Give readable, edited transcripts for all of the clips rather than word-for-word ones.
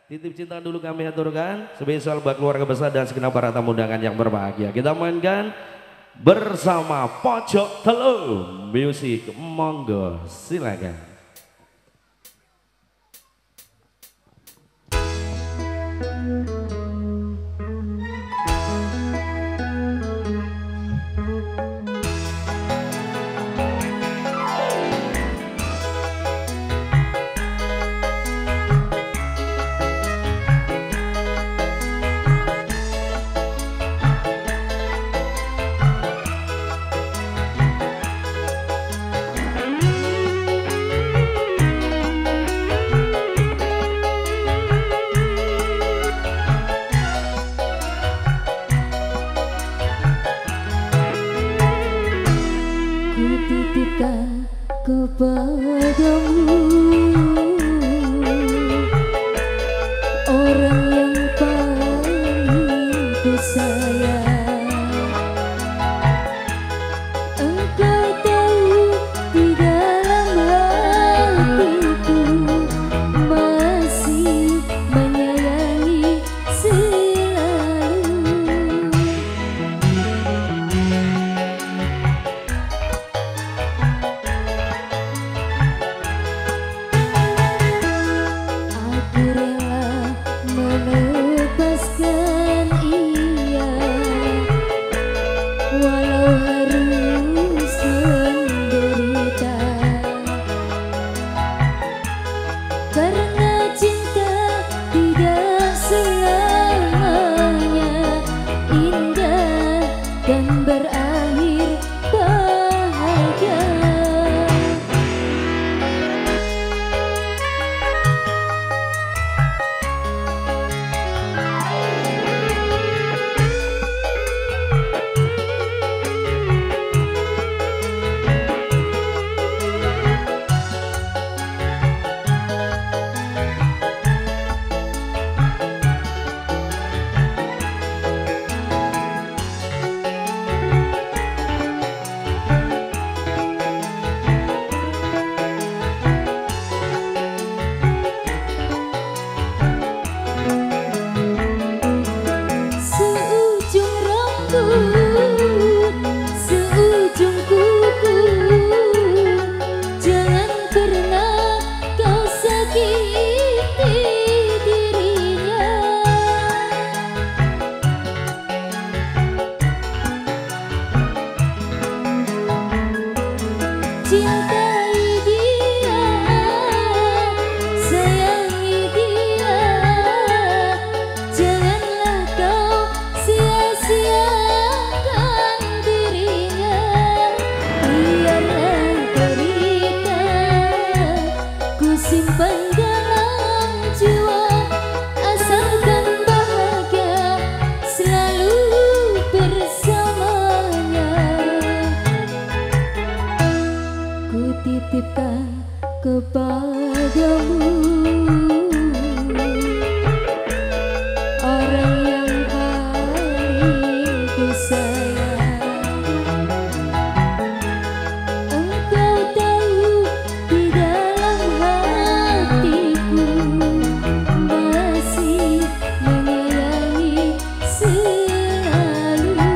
Titip cinta dulu kami aturkan, spesial buat keluarga besar dan segenap para tamu undangan yang berbahagia. Kita mainkan bersama Pojok Telu Music, monggo silakan. Titipkan kepadamu orang yang paling ku sayang. Engkau tahu di dalam hatiku masih menyayangi selalu. Walau harus menderita, karena cinta tidak selamanya indah dan berakhir bahagia. Seujung kuku, jangan pernah kau sakiti dirinya. Cintai dia, sayangi dia, janganlah kau sia-siakan dirinya. Biarlah derita ku simpan dalam jiwa, asalkan bahagia selalu bersamanya. Ku titipkan kepadamu orang yang paling ku sayang. Engkau tahu di dalam hatiku masih menyayangi selalu.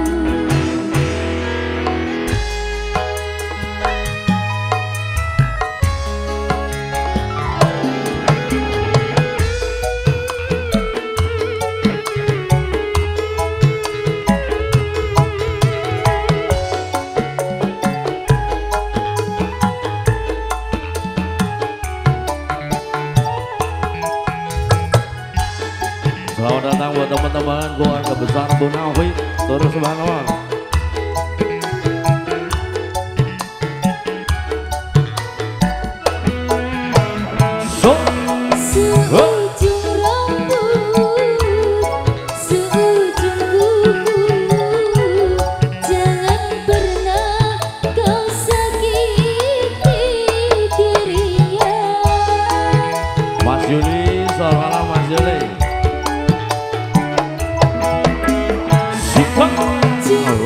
Selamat datang buat teman-teman keluarga besar Bu Nafi, turut semangat. Seujung rambut, seujung kuku, jangan pernah kau sakiti dirinya. Mas Yuli, selamat Mas Yuli. Sikap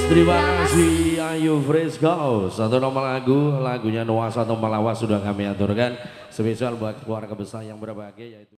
Terima kasih Ayu Fresco. Satu nomor lagunya Noah Satu Malawas sudah kami aturkan spesial buat keluarga besar yang berbahagia yaitu